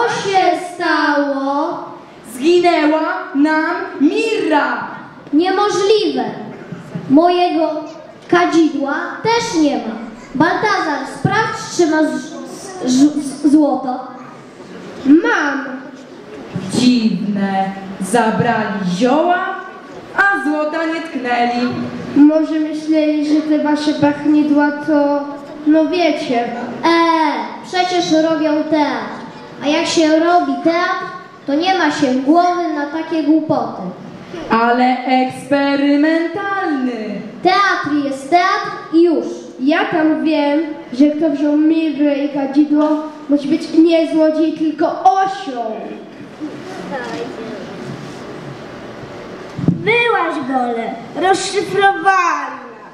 się stało? Zginęła nam Mirra. Niemożliwe. Mojego kadzidła też nie ma. Baltazar, sprawdź, czy ma złoto. Mam. Dziwne. Zabrali zioła, a złota nie tknęli. Może myśleli, że te wasze pachnidła to, no wiecie. Przecież robią teatr. A jak się robi teatr, to nie ma się głowy na takie głupoty. Ale eksperymentalny. Teatr jest teatr i już. Ja tam wiem, że kto wziął mirrę i kadzidło, musi być nie złodziej, tylko osioł. Byłaś, Gole, rozszyfrowali nas.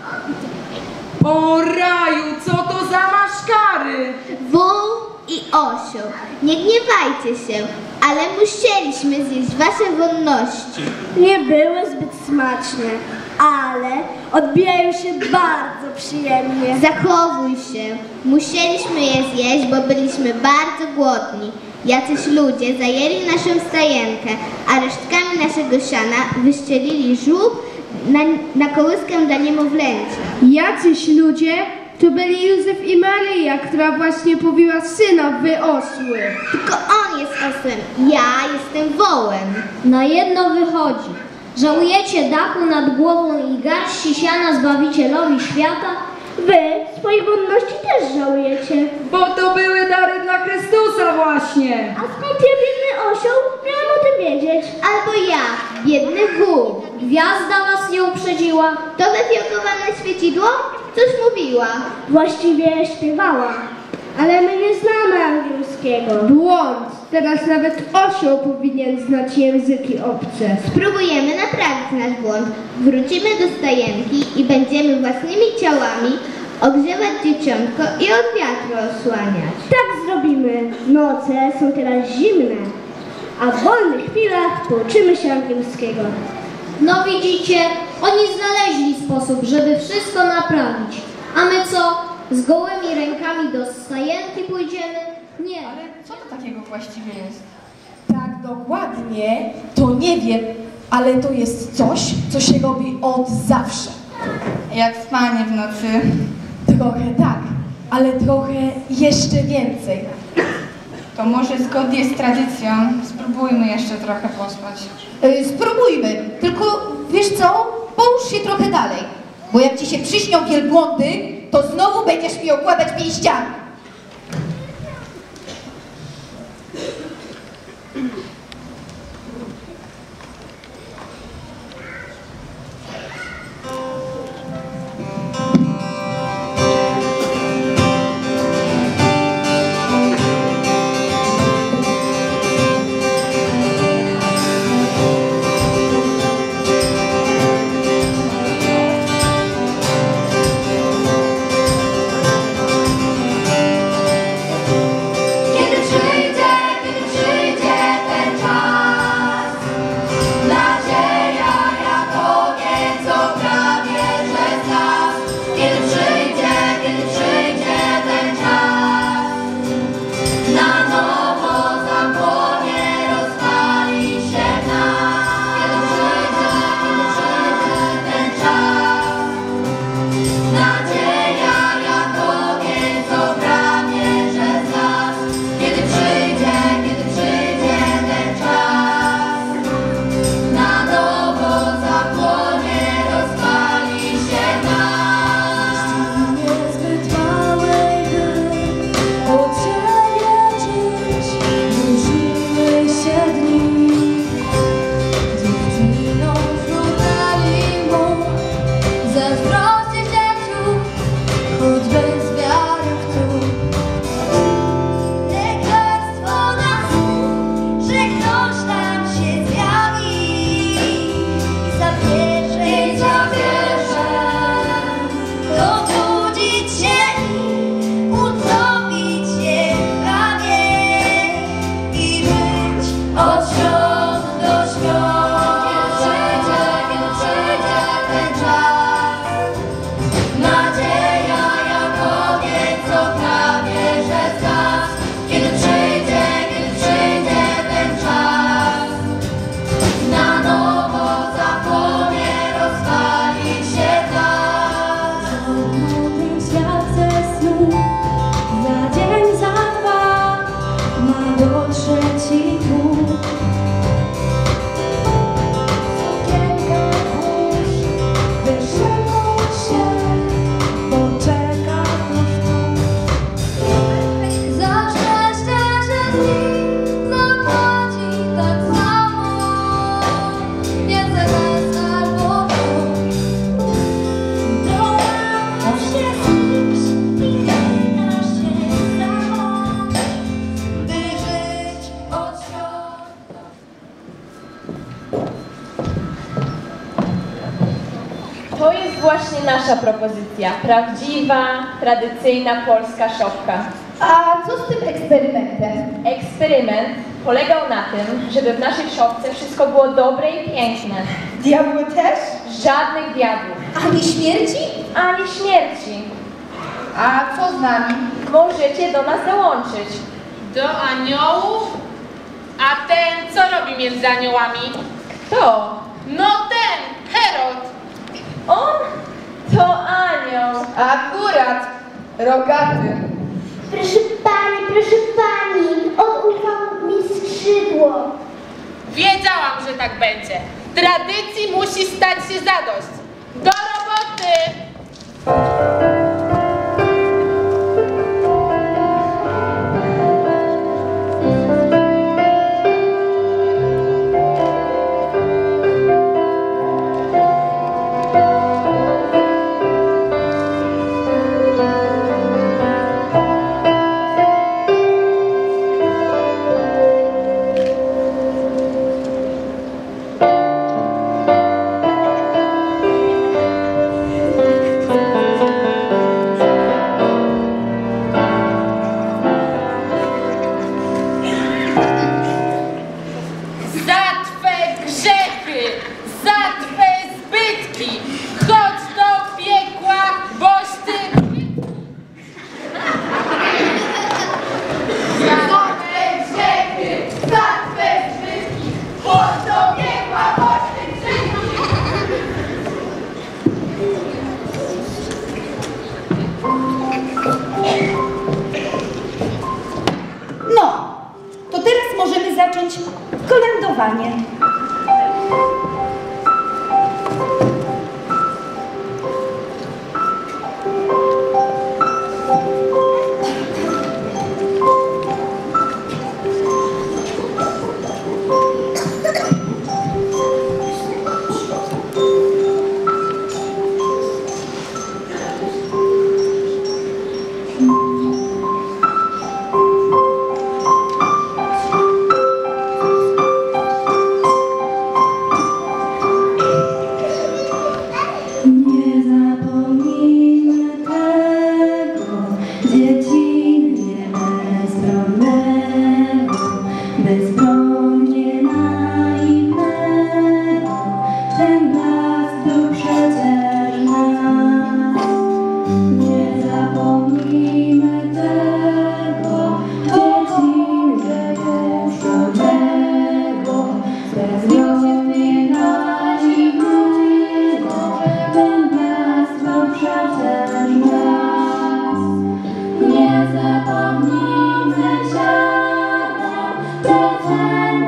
O raju, co to za maszkary? Wół i osioł, nie gniewajcie się, ale musieliśmy zjeść wasze wonności. Nie były zbyt smaczne, ale odbijają się bardzo przyjemnie. Zachowuj się. Musieliśmy je zjeść, bo byliśmy bardzo głodni. Jacyś ludzie zajęli naszą stajenkę, a resztkami naszego siana wyścielili żółb na kołyskę dla niemowlęcia. Jacyś ludzie to byli Józef i Maryja, która właśnie pobiła syna, wy osły. Tylko on jest osłem, ja jestem wołem. Na jedno wychodzi. Żałujecie dachu nad głową i garści siana Zbawicielowi świata? Wy swojej wolności też żałujecie. Bo to były dary dla Chrystusa właśnie. A skąd ja, biedny osioł, miałam o tym wiedzieć? Albo ja, biedny wół. Gwiazda was nie uprzedziła. To wyfiokowane świeciidło? Cóż mówiła? Właściwie śpiewała, ale my nie znamy angielskiego. Błąd. Teraz nawet osioł powinien znać języki obce. Spróbujemy naprawić nasz błąd. Wrócimy do stajenki i będziemy własnymi ciałami ogrzewać dzieciątko i od wiatru osłaniać. Tak zrobimy. Noce są teraz zimne, a w wolnych chwilach pouczymy się angielskiego. No widzicie, oni znaleźli sposób, żeby wszystko naprawić. A my co? Z gołymi rękami do stajenki pójdziemy? Nie. Ale co to takiego właściwie jest? Tak dokładnie to nie wiem, ale to jest coś, co się robi od zawsze. Jak spanie w nocy. Trochę tak, ale trochę jeszcze więcej. To może zgodnie z tradycją spróbujmy jeszcze trochę pospać. Spróbujmy, tylko wiesz co, połóż się trochę dalej, bo jak ci się przyśnią wielbłądy, to znowu będziesz mi okładać pięściami. Kiedy przyjdzie ten właśnie nasza propozycja. Prawdziwa, tradycyjna polska szopka. A co z tym eksperymentem? Eksperyment polegał na tym, żeby w naszej szopce wszystko było dobre i piękne. Diabły też? Żadnych diabłów. Ani śmierci? Ani śmierci. A co z nami? Możecie do nas dołączyć. Do aniołów? A ten co robi między aniołami? Kto? No ten, Herod. On? To anioł. Akurat, rogaty. Proszę pani, on urwał mi skrzydło. Wiedziałam, że tak będzie. Tradycji musi stać się zadość. Do roboty! No, to teraz możemy zacząć kolędowanie. Nie zapomnijmy siana,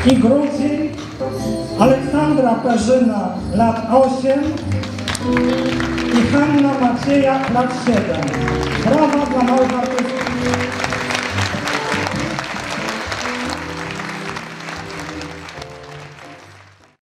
i Gruzji, Aleksandra Perzyna lat 8 i Hanna Macieja lat 7. Brawa dla małych artystów.